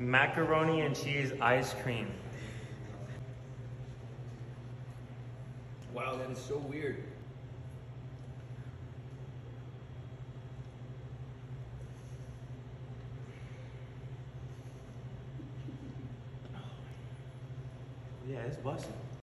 Macaroni and cheese ice cream. Wow, that is so weird. Yeah, it's busting.